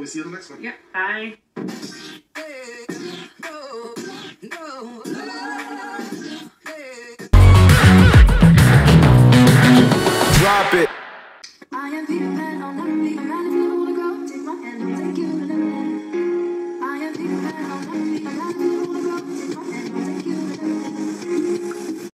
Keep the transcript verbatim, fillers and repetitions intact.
see you in the next one. Yep. Bye. Drop it. I am Peter Pan, I'll never be a man if you